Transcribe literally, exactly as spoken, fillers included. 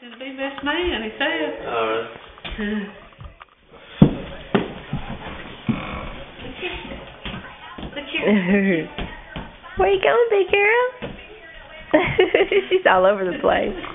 He'll be best man, he said. All right. Look here. Where you going, big girl? She's all over the place.